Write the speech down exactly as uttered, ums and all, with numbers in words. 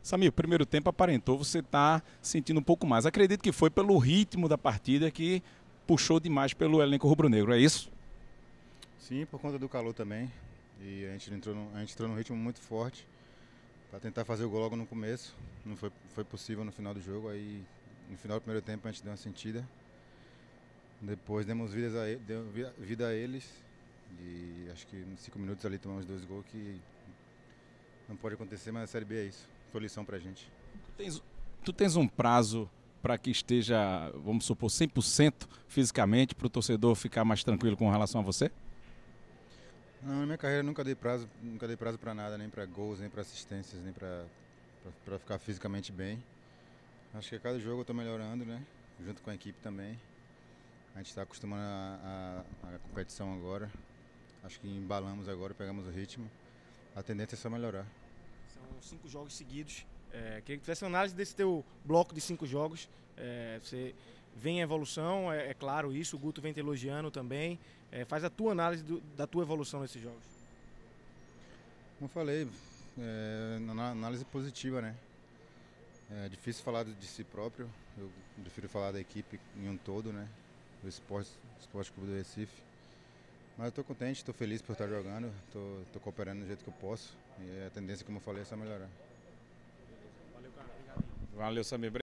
Samir, o primeiro tempo aparentou você estar sentindo um pouco mais. Acredito que foi pelo ritmo da partida que puxou demais pelo elenco rubro-negro, é isso? Sim, por conta do calor também. E a gente entrou, no, a gente entrou num ritmo muito forte para tentar fazer o gol logo no começo. Não foi, foi possível no final do jogo. Aí no final do primeiro tempo a gente deu uma sentida. Depois demos vidas a, deu vida a eles. E acho que nos cinco minutos ali tomamos dois gols que não pode acontecer, mas a Série B é isso. Foi lição pra gente. Tu tens, tu tens um prazo para que esteja, vamos supor, cem por cento fisicamente, para o torcedor ficar mais tranquilo com relação a você? Não, na minha carreira nunca dei prazo, nunca dei prazo para nada, nem para gols, nem para assistências, nem para ficar fisicamente bem. Acho que a cada jogo eu estou melhorando, né? Junto com a equipe também. A gente está acostumando a, a, a competição agora. Acho que embalamos agora, pegamos o ritmo. A tendência é só melhorar. São cinco jogos seguidos. É, queria que tivesse uma análise desse teu bloco de cinco jogos. É, você vem em evolução, é, é claro isso. O Guto vem te elogiando também. É, faz a tua análise do, da tua evolução nesses jogos. Como eu falei, é, na análise positiva, né? É difícil falar de si próprio. Eu prefiro falar da equipe em um todo, né? Do Esporte, Esporte Clube do Recife. Mas eu estou contente, estou feliz por estar jogando, estou cooperando do jeito que eu posso. E a tendência, como eu falei, é só melhorar. Valeu, cara. Obrigado. Valeu, Samir.